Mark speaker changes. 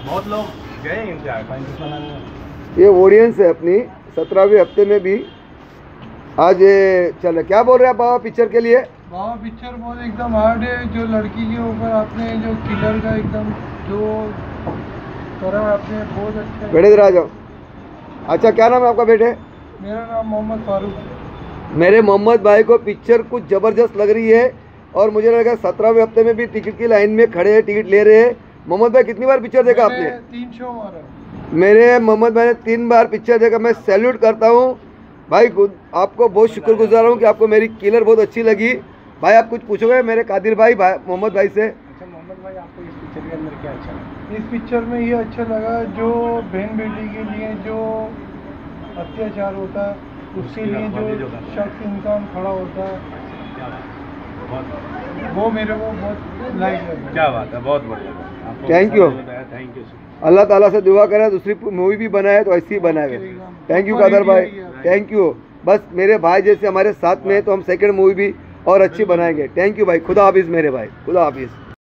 Speaker 1: बहुत लोग गए इनसे।
Speaker 2: ये ऑडियंस है अपनी 17वें हफ्ते में भी आज चल। क्या बोल रहे हैं बाबा पिक्चर के लिए?
Speaker 3: बाबा पिक्चर बहुत एकदम हार्ड है। जो लड़की के ऊपर आपने जो किलर का एकदम जो करा आपने बहुत अच्छा।
Speaker 2: बेटे इधर आ जाओ। अच्छा क्या नाम है आपका बेटे?
Speaker 3: मेरा नाम मोहम्मद फारूक।
Speaker 2: मेरे मोहम्मद भाई को पिक्चर कुछ ज़बरदस्त लग रही है और मुझे लगा 17वें हफ्ते में भी टिकट की लाइन में खड़े हैं, टिकट ले रहे हैं। मोहम्मद भाई कितनी बार पिक्चर देखा आपने?
Speaker 3: 3 शो मारा।
Speaker 2: मेरे मोहम्मद भाई ने 3 बार पिक्चर देखा। मैं सैल्यूट करता हूँ भाई, आपको बहुत शुक्रगुजार हूँ कि आपको मेरी किलर बहुत अच्छी लगी। भाई आप कुछ पूछोगे मेरे कादिर भाई मोहम्मद भाई से?
Speaker 1: अच्छा मोहम्मद भाई, आपको इस पिक्चर के अंदर क्या अच्छा लगा?
Speaker 3: इस पिक्चर में ये अच्छा लगा जो बहन बेटी के लिए जो अत्याचार होता है उसके लिए जो शख्स इंसान खड़ा होता है वो मेरे को बहुत लाइक लगा।
Speaker 1: क्या बात है, बहुत बढ़िया।
Speaker 2: Thank you.
Speaker 1: Thank you.
Speaker 2: अल्लाह ताला से दुआ करें दूसरी मूवी भी बनाए तो ऐसी ही बनाए। थैंक यू कादर भाई, थैंक यू। बस मेरे भाई जैसे हमारे साथ में है तो हम सेकंड मूवी भी और अच्छी बनाएंगे। थैंक यू भाई। खुदा हाफिज़ मेरे भाई, खुदा हाफिज़।